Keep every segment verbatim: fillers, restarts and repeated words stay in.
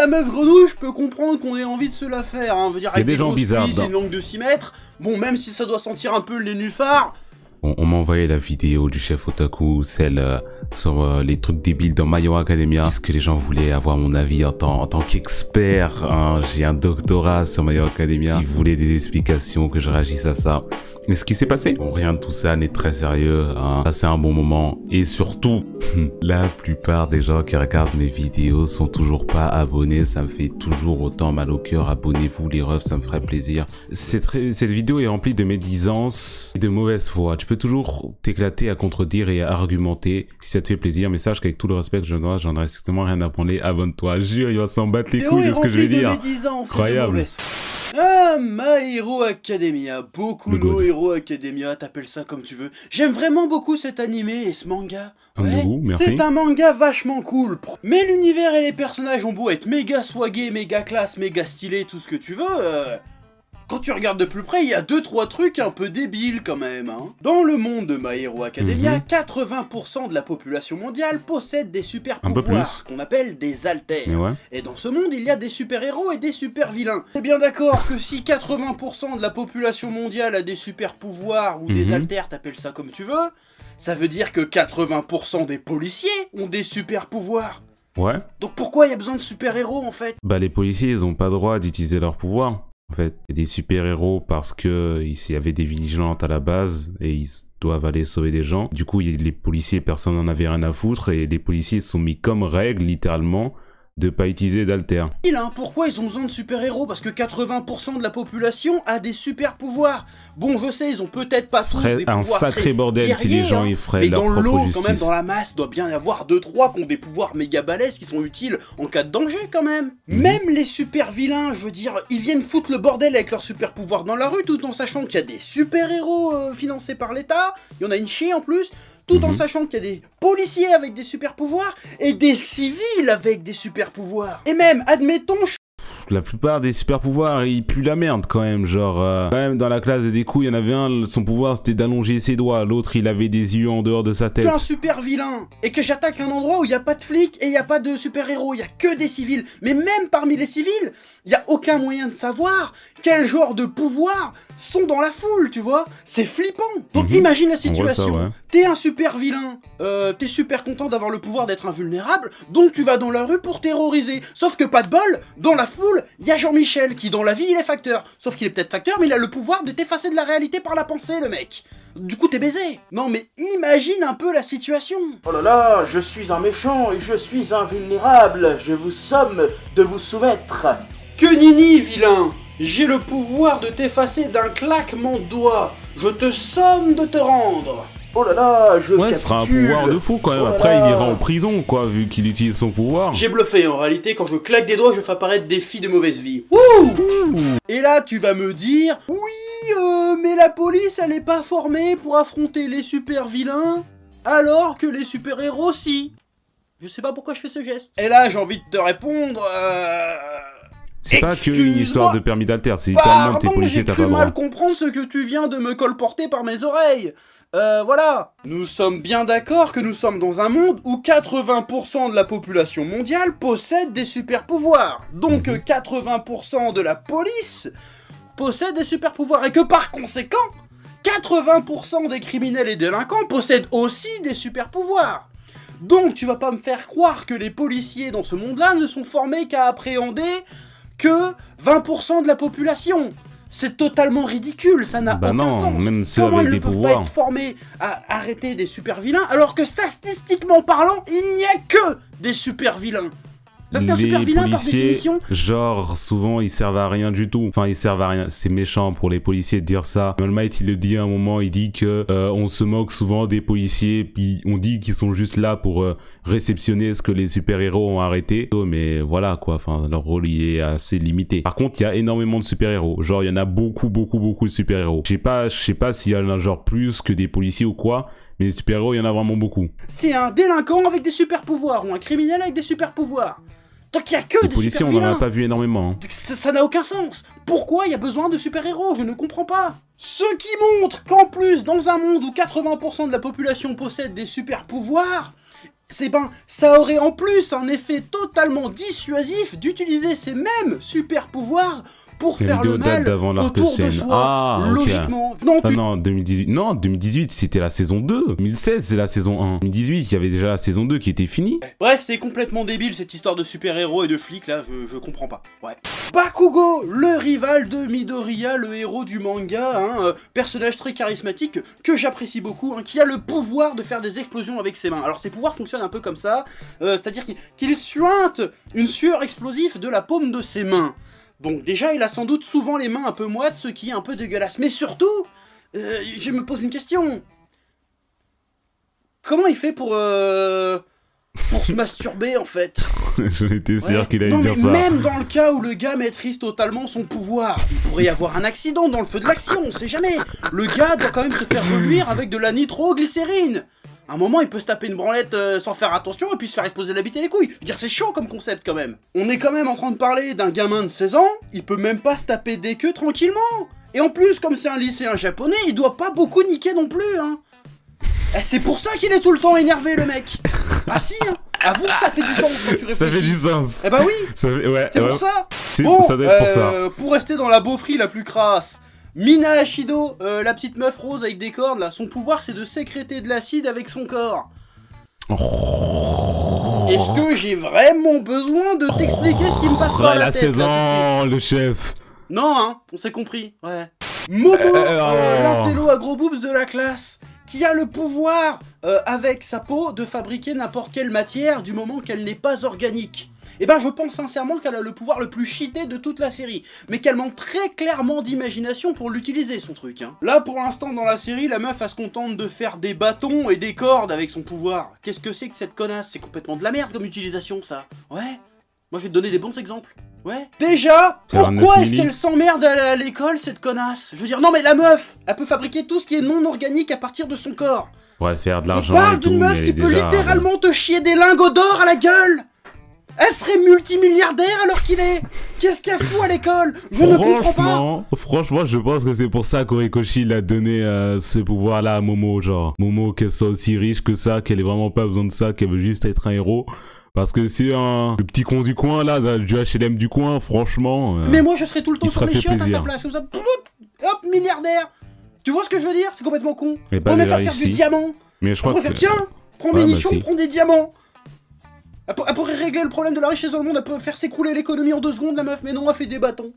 la meuf grenouille, je peux comprendre qu'on ait envie de se la faire, hein. Je veux dire, avec des gens bizarres, et une langue de six mètres, bon, même si ça doit sentir un peu le nénuphar... On, on m'a envoyé la vidéo du chef otaku, celle euh, sur euh, les trucs débiles dans My Hero Academia, parce que les gens voulaient avoir mon avis en tant, en tant qu'expert, hein. J'ai un doctorat sur My Hero Academia, ils voulaient des explications, que je réagisse à ça. Mais ce qui s'est passé, bon, rien de tout ça n'est très sérieux, hein. Passez un bon moment, et surtout, la plupart des gens qui regardent mes vidéos sont toujours pas abonnés, ça me fait toujours autant mal au cœur. Abonnez-vous les refs, ça me ferait plaisir. Cette, cette vidéo est remplie de médisance et de mauvaise foi. Tu peux toujours t'éclater à contredire et à argumenter si ça te fait plaisir, mais sache qu'avec tout le respect que je dois, j'en ai strictement rien à prendre. Abonne-toi, jure, il va s'en battre les couilles de ce que je vais dire. Incroyable. Ah, My Hero Academia, beaucoup de My Hero Academia, t'appelles ça comme tu veux. J'aime vraiment beaucoup cet animé et ce manga. Ouais, c'est un manga vachement cool. Mais l'univers et les personnages ont beau être méga swagués, méga classe, méga stylé, tout ce que tu veux... Euh... Quand tu regardes de plus près, il y a deux trois trucs un peu débiles quand même, hein. Dans le monde de My Hero Academia, mm-hmm. quatre-vingts pour cent de la population mondiale possède des super pouvoirs, qu'on appelle des alters. Ouais. Et dans ce monde, il y a des super-héros et des super-vilains. T'es bien d'accord que si quatre-vingts pour cent de la population mondiale a des super-pouvoirs ou mm-hmm. des alters, t'appelles ça comme tu veux, ça veut dire que quatre-vingts pour cent des policiers ont des super-pouvoirs. Ouais. Donc pourquoi il y a besoin de super-héros en fait? Bah les policiers, ils ont pas droit d'utiliser leurs pouvoirs. En fait, il y a des super-héros parce que il y avait des vigilantes à la base et ils doivent aller sauver des gens. Du coup, il y a les policiers, personne n'en avait rien à foutre et les policiers se sont mis comme règle, littéralement, de pas utiliser d'alter. Hein, pourquoi ils ont besoin de super-héros? Parce que quatre-vingts pour cent de la population a des super-pouvoirs. Bon, je sais, ils ont peut-être pas tous des pouvoirs. Ce serait un sacré bordel si les gens hein, y feraient leur propre justice. Mais dans l'eau, quand même, dans la masse, doit bien y avoir deux trois qui ont des pouvoirs méga balèzes qui sont utiles en cas de danger, quand même. Mmh. Même les super-vilains, je veux dire, ils viennent foutre le bordel avec leurs super-pouvoirs dans la rue, tout en sachant qu'il y a des super-héros euh, financés par l'État. Il y en a une chier en plus. Tout en mmh. sachant qu'il y a des policiers avec des super pouvoirs et des civils avec des super pouvoirs. Et même, admettons... La plupart des super pouvoirs, ils puent la merde quand même, genre... Euh, quand même, dans la classe des coups, il y en avait un, son pouvoir c'était d'allonger ses doigts, l'autre il avait des yeux en dehors de sa tête. Je suis un super vilain, et que j'attaque un endroit où il n'y a pas de flics et il n'y a pas de super héros, il n'y a que des civils. Mais même parmi les civils, il n'y a aucun moyen de savoir quel genre de pouvoirs sont dans la foule, tu vois. C'est flippant. Donc mmh. imagine la situation, ouais. T'es un super vilain, euh, t'es super content d'avoir le pouvoir d'être invulnérable, donc tu vas dans la rue pour terroriser. Sauf que pas de bol, dans la foule, il y a Jean-Michel qui dans la vie il est facteur. Sauf qu'il est peut-être facteur, mais il a le pouvoir de t'effacer de la réalité par la pensée, le mec. Du coup t'es baisé. Non mais imagine un peu la situation. Oh là là, je suis un méchant et je suis invulnérable. Je vous somme de vous soumettre. Que nini, vilain! J'ai le pouvoir de t'effacer d'un claquement de doigts. Je te somme de te rendre. Oh là là, je Ouais, ce sera un pouvoir de fou quand même. Oh Après, il ira en prison, quoi, vu qu'il utilise son pouvoir. J'ai bluffé, en réalité, quand je claque des doigts, je fais apparaître des filles de mauvaise vie. Ouh Ouh. Et là, tu vas me dire, oui, euh, mais la police, elle est pas formée pour affronter les super vilains, alors que les super héros, si. Je sais pas pourquoi je fais ce geste. Et là, j'ai envie de te répondre, euh... C'est pas que une histoire de permis d'alter, c'est littéralement tes policiers, t'as pas le droit. J'ai cru mal comprendre ce que tu viens de me colporter par mes oreilles. Euh, voilà. Nous sommes bien d'accord que nous sommes dans un monde où quatre-vingts pour cent de la population mondiale possède des super pouvoirs. Donc mmh. quatre-vingts pour cent de la police possède des super pouvoirs. Et que par conséquent, quatre-vingts pour cent des criminels et délinquants possèdent aussi des super pouvoirs. Donc tu vas pas me faire croire que les policiers dans ce monde-là ne sont formés qu'à appréhender que vingt pour cent de la population. C'est totalement ridicule, ça n'a bah aucun non, sens. Même ceux Comment avec ils des ne peuvent pouvoirs. pas être formés à arrêter des super vilains alors que statistiquement parlant, il n'y a que des super vilains. Parce qu'un super vilain, par définition... genre, souvent, ils servent à rien du tout. Enfin, ils servent à rien. C'est méchant pour les policiers de dire ça. All Might, il le dit à un moment, il dit que euh, on se moque souvent des policiers, puis on dit qu'ils sont juste là pour euh, réceptionner ce que les super-héros ont arrêté. Mais voilà, quoi. Enfin, leur rôle, il est assez limité. Par contre, il y a énormément de super-héros. Genre, il y en a beaucoup, beaucoup, beaucoup de super-héros. Je sais pas, je sais pas s'il y en a genre plus que des policiers ou quoi. Mais les super-héros, il y en a vraiment beaucoup. C'est un délinquant avec des super-pouvoirs ou un criminel avec des super-pouvoirs. Donc il n'y a que les des policiers, super on n'en a pas vu énormément. Hein. Ça n'a aucun sens. Pourquoi il y a besoin de super-héros? Je ne comprends pas. Ce qui montre qu'en plus, dans un monde où quatre-vingts pour cent de la population possède des super-pouvoirs, c'est ben, ça aurait en plus un effet totalement dissuasif d'utiliser ces mêmes super pouvoirs pour faire le mal autour de soi, ah, logiquement. Okay. Non, tu... ah, non, deux mille dix-huit, non, deux mille dix-huit c'était la saison deux, deux mille seize c'est la saison un, deux mille dix-huit il y avait déjà la saison deux qui était finie. Bref, c'est complètement débile cette histoire de super-héros et de flics là, je, je comprends pas. Ouais. Bakugo, le rival de Midoriya, le héros du manga, hein, euh, personnage très charismatique que j'apprécie beaucoup, hein, qui a le pouvoir de faire des explosions avec ses mains. Alors ses pouvoirs fonctionnent un peu comme ça, euh, c'est-à-dire qu'il qu'il suinte une sueur explosive de la paume de ses mains. Donc déjà, il a sans doute souvent les mains un peu moites, ce qui est un peu dégueulasse. Mais surtout, euh, je me pose une question. Comment il fait pour, euh, pour se masturber, en fait? J'en étais sûr ouais. qu'il allait non, dire mais ça. Même dans le cas où le gars maîtrise totalement son pouvoir, il pourrait y avoir un accident dans le feu de l'action, on sait jamais. Le gars doit quand même se faire reluire avec de la nitroglycérine. À un moment, il peut se taper une branlette euh, sans faire attention et puis se faire exploser la bite et les couilles. Je veux dire, c'est chaud comme concept quand même. On est quand même en train de parler d'un gamin de seize ans, il peut même pas se taper des queues tranquillement. Et en plus, comme c'est un lycéen japonais, il doit pas beaucoup niquer non plus, hein. Et c'est pour ça qu'il est tout le temps énervé, le mec. Ah si, hein. Avoue que ça fait du sens quand tu réfléchis. Ça fait du sens. Eh bah oui. Ça fait... ouais, c'est ouais. pour ça. Bon, ça doit être pour euh, ça. Pour rester dans la beaufrie la plus crasse, Mina Ashido, euh, la petite meuf rose avec des cornes, là, son pouvoir c'est de sécréter de l'acide avec son corps. Oh. Est-ce que j'ai vraiment besoin de t'expliquer ce qui me passe par la tête? Elle a seize ans, le chef. Non, hein, on s'est compris, ouais. Momo, euh, euh, l'intello à gros boobs de la classe, qui a le pouvoir, euh, avec sa peau, de fabriquer n'importe quelle matière du moment qu'elle n'est pas organique. Eh ben je pense sincèrement qu'elle a le pouvoir le plus cheaté de toute la série, mais qu'elle manque très clairement d'imagination pour l'utiliser son truc, hein. Là pour l'instant dans la série, la meuf elle se contente de faire des bâtons et des cordes avec son pouvoir. Qu'est-ce que c'est que cette connasse? C'est complètement de la merde comme utilisation ça. Ouais. Moi je vais te donner des bons exemples. Ouais. Déjà, pourquoi est-ce qu'elle s'emmerde à l'école cette connasse? Je veux dire, non mais la meuf, elle peut fabriquer tout ce qui est non organique à partir de son corps. Ouais, faire de l'argent. On parle d'une meuf qui peut déjà... littéralement te chier des lingots d'or à la gueule. Elle serait multimilliardaire alors qu'il est. Qu'est-ce qu'elle fout à l'école? Je ne comprends pas. Franchement, je pense que c'est pour ça qu'Horikoshi l'a donné euh, ce pouvoir-là à Momo, genre. Momo, qu'elle soit aussi riche que ça, qu'elle ait vraiment pas besoin de ça, qu'elle veut juste être un héros. Parce que c'est un... le petit con du coin, là, du H L M du coin, franchement... Euh, Mais moi, je serais tout le temps sur les chiottes à sa place, comme ça, hop, milliardaire. Tu vois ce que je veux dire? C'est complètement con. Mais on préfère faire du diamant. Mais je crois que... Faire, tiens, prends mes nichons, prends des diamants. Elle, elle pourrait régler le problème de la richesse dans le monde, elle peut faire s'écrouler l'économie en deux secondes, la meuf, mais non, elle fait des bâtons.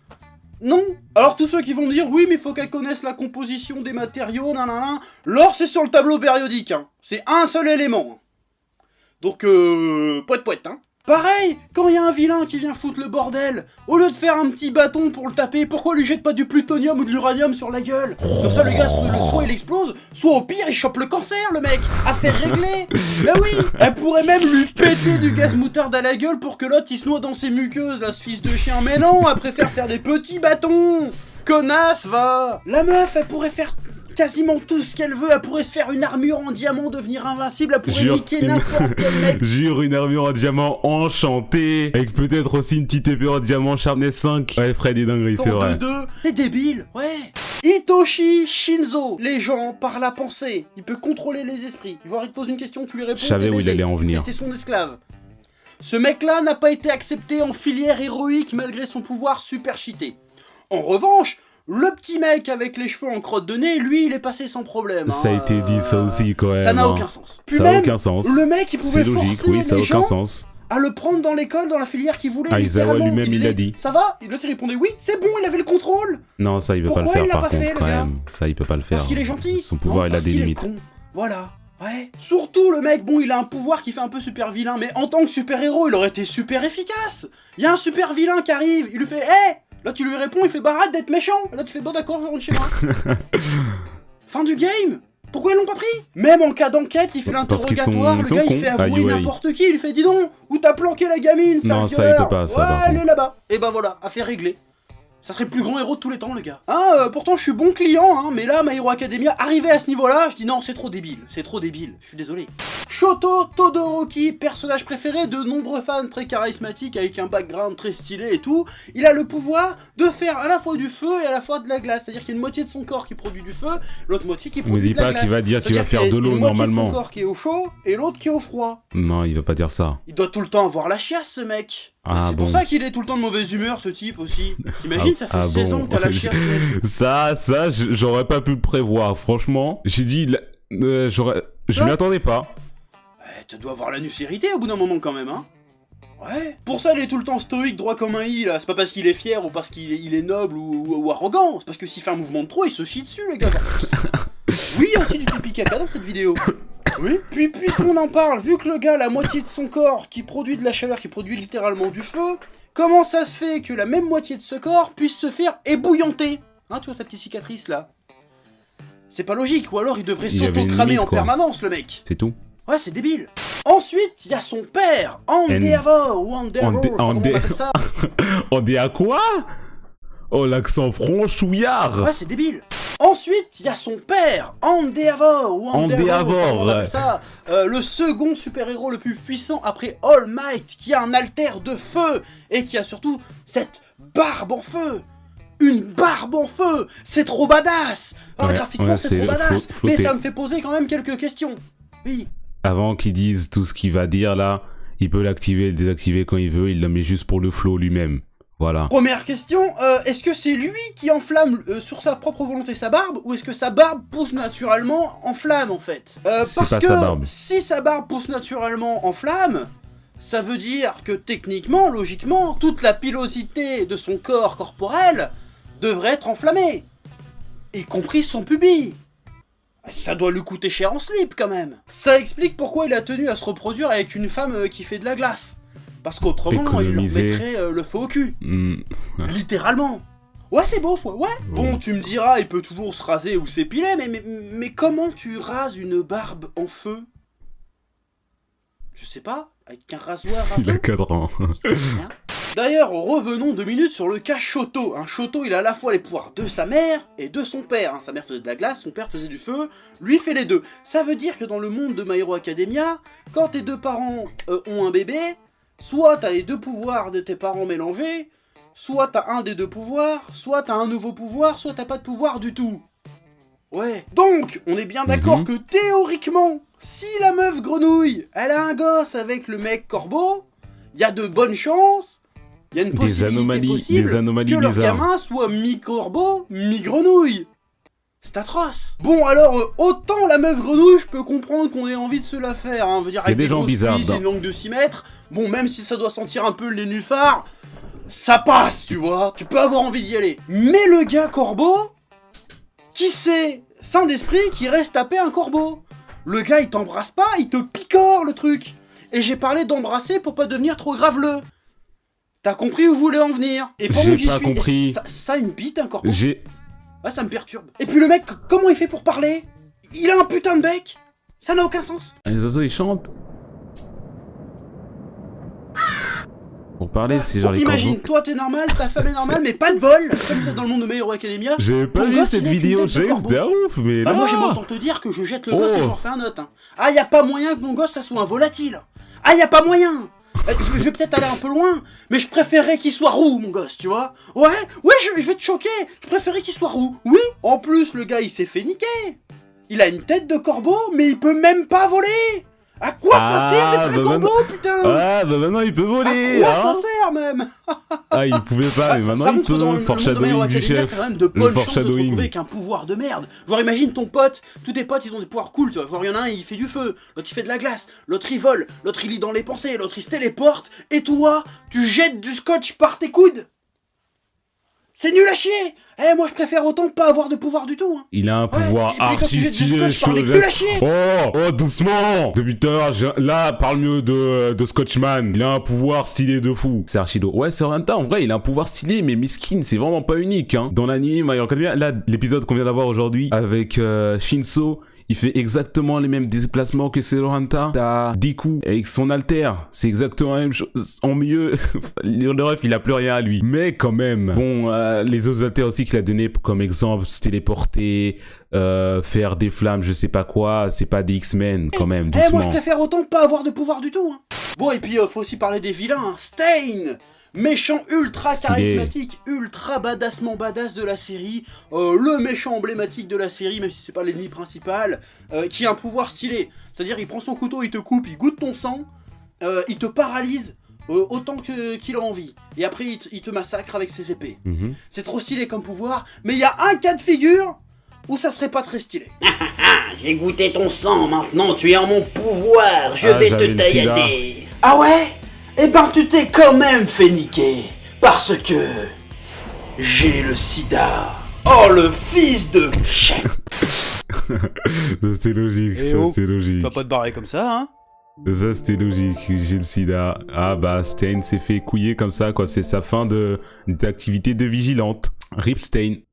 Non. Alors tous ceux qui vont me dire, oui, mais il faut qu'elle connaisse la composition des matériaux, nanana. L'or, c'est sur le tableau périodique, hein. C'est un seul élément. Donc, euh... poète poète, hein. Pareil, quand il y a un vilain qui vient foutre le bordel, au lieu de faire un petit bâton pour le taper, pourquoi lui jette pas du plutonium ou de l'uranium sur la gueule? Comme ça, le gars, soit il explose, soit au pire, il chope le cancer, le mec. Affaire réglée. Bah oui, elle pourrait même lui péter du gaz moutarde à la gueule pour que l'autre, il se noie dans ses muqueuses, là, ce fils de chien. Mais non, elle préfère faire des petits bâtons. Connasse, va. La meuf, elle pourrait faire... quasiment tout ce qu'elle veut, elle pourrait se faire une armure en diamant, devenir invincible, elle pourrait Jure niquer n'importe quel mec. Jure, une armure en diamant enchantée, avec peut-être aussi une petite épée en diamant Sharpness cinq. Ouais, Fred est dinguerie, c'est vrai. C'est débile, ouais. Hitoshi Shinzo, les gens par la pensée, il peut contrôler les esprits. Genre, il te pose une question, tu lui réponds. Je savais où il allait en venir. T'es son esclave. Ce mec-là n'a pas été accepté en filière héroïque malgré son pouvoir super cheaté. En revanche, le petit mec avec les cheveux en crotte de nez, lui, il est passé sans problème. Ça hein. a été dit, ça aussi, quand même. Ça n'a aucun sens. Puis ça n'a aucun sens. Le mec, il pouvait C'est logique, forcer oui, ça n'a les aucun gens sens. à le prendre dans l'école, dans la filière qu'il voulait. Ah, Aizawa lui-même, il l'a dit. Ça va? Et l'autre, il répondait oui, c'est bon, il avait le contrôle. Non, ça, il veut Pourquoi pas le faire, il par pas contre, fait, quand même. Ça, il peut pas le faire. Parce qu'il est gentil. Son pouvoir, non, il a des limites. Con. Voilà. Ouais. Surtout, le mec, bon, il a un pouvoir qui fait un peu super vilain, mais en tant que super-héros, il aurait été super efficace. Il y a un super vilain qui arrive, il lui fait hé hey! Là, tu lui réponds, il fait bah arrête d'être méchant. Là, tu fais bon, d'accord, je rentre chez moi. Fin du game. Pourquoi ils l'ont pas pris? Même en cas d'enquête, il fait l'interrogatoire, le gars il fait avouer n'importe qui, il lui fait dis donc, où t'as planqué la gamine, ça? Non, ça il peut pas, ça. Ouais, elle est là-bas. Et bah voilà, affaire réglée. Ça serait le plus grand héros de tous les temps, le gars. Hein, euh, pourtant je suis bon client, hein, mais là, My Hero Academia, arrivé à ce niveau-là, je dis non, c'est trop débile, c'est trop débile, je suis désolé. Shoto Todoroki, personnage préféré de nombreux fans, très charismatique, avec un background très stylé et tout. Il a le pouvoir de faire à la fois du feu et à la fois de la glace. C'est-à-dire qu'il y a une moitié de son corps qui produit du feu, l'autre moitié qui produit de la glace. Ne dis pas qu'il va dire qu'il va faire de l'eau normalement. Il y a une moitié de son corps qui est au chaud et l'autre qui est au froid. Non, il va pas dire ça. Il doit tout le temps avoir la chiasse, ce mec. Ah, c'est bon. pour ça qu'il est tout le temps de mauvaise humeur, ce type aussi. T'imagines, ah, ça fait ah seize bon. ans que t'as la chiasse, mec. Ça, ça, j'aurais pas pu le prévoir, franchement. J'ai dit, euh, j'aurais... Je m'y attendais pas. Ouais, tu dois avoir la nucérité au bout d'un moment quand même, hein. Ouais. Pour ça, il est tout le temps stoïque, droit comme un i, là. C'est pas parce qu'il est fier ou parce qu'il est, il est noble ou, ou, ou arrogant. C'est parce que s'il fait un mouvement de trop, il se chie dessus, les gars. Oui, il y a aussi du pipi caca dans cette vidéo. Oui. Puis, puisqu'on en parle, vu que le gars a la moitié de son corps qui produit de la chaleur, qui produit littéralement du feu, comment ça se fait que la même moitié de ce corps puisse se faire ébouillanter? Hein, tu vois sa petite cicatrice, là? C'est pas logique, ou alors il devrait s'auto-cramer en permanence, le mec. C'est tout. Ouais, c'est débile. Ensuite, il y a son père, Endeavor, ou Endeavor, comment on appelle ça? Ende à quoi? Oh, l'accent franchouillard. Ouais, c'est débile. Ensuite, il y a son père, Endeavor, ou Endeavor, comment on appelle ça? euh, Le second super-héros le plus puissant après All Might, qui a un alter de feu, et qui a surtout cette barbe en feu. Une barbe en feu. C'est trop badass. Alors, ouais, graphiquement, ouais, c'est trop badass, mais ça me fait poser quand même quelques questions. Oui. Avant qu'il dise tout ce qu'il va dire là, il peut l'activer et le désactiver quand il veut, il le met juste pour le flow lui-même. Voilà. Première question, euh, est-ce que c'est lui qui enflamme euh, sur sa propre volonté sa barbe, ou est-ce que sa barbe pousse naturellement en flamme en fait? euh, Parce pas que sa barbe. Si sa barbe pousse naturellement en flamme, ça veut dire que techniquement, logiquement, toute la pilosité de son corps corporel devrait être enflammée. Y compris son pubis. Ça doit lui coûter cher en slip quand même. Ça explique pourquoi il a tenu à se reproduire avec une femme qui fait de la glace. Parce qu'autrement, il leur mettrait euh, le feu au cul. Mmh. Littéralement. Ouais, c'est beau, ouais. ouais. Bon, tu me diras, il peut toujours se raser ou s'épiler, mais, mais, mais comment tu rases une barbe en feu? Je sais pas, avec un rasoir à feu. Il a cadran. D'ailleurs, revenons deux minutes sur le cas Shoto. Hein, Shoto, il a à la fois les pouvoirs de sa mère et de son père. Hein, sa mère faisait de la glace, son père faisait du feu, lui fait les deux. Ça veut dire que dans le monde de My Hero Academia, quand tes deux parents euh, ont un bébé, soit t'as les deux pouvoirs de tes parents mélangés, soit t'as un des deux pouvoirs, soit t'as un nouveau pouvoir, soit t'as pas de pouvoir du tout. Ouais. Donc, on est bien d'accord mm-hmm. que théoriquement, si la meuf grenouille, elle a un gosse avec le mec corbeau, il y a de bonnes chances, il y a une possibilité des anomalies, possible des anomalies que leur bizarres. gamin soit mi-corbeau, mi-grenouille. C'est atroce. Bon, alors, euh, autant la meuf grenouille, je peux comprendre qu'on ait envie de se la faire, hein. Je veux dire, avec des, des gens bizarres, c'est une langue de six mètres, bon, même si ça doit sentir un peu le nénuphar, ça passe, tu vois, tu peux avoir envie d'y aller. Mais le gars corbeau, qui sait, saint d'esprit, qui reste taper un corbeau. Le gars, il t'embrasse pas, il te picore, le truc. Et j'ai parlé d'embrasser pour pas devenir trop graveleux. T'as compris où je voulais en venir? Et pendant que j'y suis, compris. Ça, ça une bite, un corbeau? J'ai... Ah, ça me perturbe. Et puis le mec, comment il fait pour parler? Il a un putain de bec. Ça n'a aucun sens. Les oiseaux, ils chantent. Pour parler, c'est genre les corbeaux. Imagine, toi t'es normal, ta femme est normale, mais pas de bol. Comme ça dans le monde de My Hero Academia. J'ai pas vu cette vidéo, j'ai c'était ouf, mais bah là... moi j'aime autant te dire que je jette le gosse oh. et je refais un autre. Hein. Ah, y a pas moyen que mon gosse ça soit un volatile. Ah, y a pas moyen. Je, je vais peut-être aller un peu loin, mais je préférerais qu'il soit roux, mon gosse, tu vois. Ouais, ouais, je, je vais te choquer. Je préférerais qu'il soit roux. Oui. En plus, le gars, il s'est fait niquer. Il a une tête de corbeau, mais il peut même pas voler. À quoi ah, ça sert d'être bah un corbeau, putain? Ah, bah maintenant il peut voler. À quoi hein ça sert, même? Ah, il pouvait pas, ah, mais maintenant il peut. Foreshadowing du chef. Quand même de bonnes chances de te retrouver avec un pouvoir de merde. Genre, imagine ton pote, tous tes potes, ils ont des pouvoirs cool, tu vois. Genre, il y en a un, il fait du feu, l'autre, il fait de la glace, l'autre, il vole, l'autre, il lit dans les pensées, l'autre, il se téléporte, et toi, tu jettes du scotch par tes coudes. C'est nul à chier. Eh, moi je préfère autant pas avoir de pouvoir du tout. Hein. Il a un pouvoir ouais, artistique sur le glace. Oh, oh, doucement. Depuis tout à l'heure, là, parle mieux de, de Scotchman. Il a un pouvoir stylé de fou. C'est Archido. Ouais, c'est Renta, en vrai, il a un pouvoir stylé, mais miskin, c'est vraiment pas unique. Hein. Dans l'anime My Hero Academia, là, l'épisode qu'on vient d'avoir aujourd'hui avec euh, Shinso, il fait exactement les mêmes déplacements que Zero Hunter. T'as Deku avec son alter, c'est exactement la même chose, en mieux. Le ref, il a plus rien à lui. Mais quand même, bon, euh, les autres alters aussi qu'il a donné comme exemple, se téléporter, euh, faire des flammes, je sais pas quoi, c'est pas des X-Men quand même, doucement. Eh, moi je préfère autant pas avoir de pouvoir du tout. Hein. Bon, et puis euh, faut aussi parler des vilains. Hein. Stain, méchant ultra charismatique, ultra badassement badass de la série, euh, le méchant emblématique de la série, même si c'est pas l'ennemi principal, euh, qui a un pouvoir stylé. C'est-à-dire, il prend son couteau, il te coupe, il goûte ton sang, euh, il te paralyse euh, autant que qu'il a envie. Et après, il te, il te massacre avec ses épées. Mm-hmm. C'est trop stylé comme pouvoir, mais il y a un cas de figure où ça serait pas très stylé. J'ai goûté ton sang, maintenant tu es en mon pouvoir, je ah, vais te taillader. Ah ouais? Eh ben tu t'es quand même fait niquer, parce que j'ai le sida. Oh le fils de chien. Ça c'était logique, Et ça oh, c'était logique. Tu vas pas te barrer comme ça, hein? Ça c'était logique, j'ai le sida. Ah bah Stain s'est fait couiller comme ça quoi, c'est sa fin de d'activité de vigilante. Rip Stain.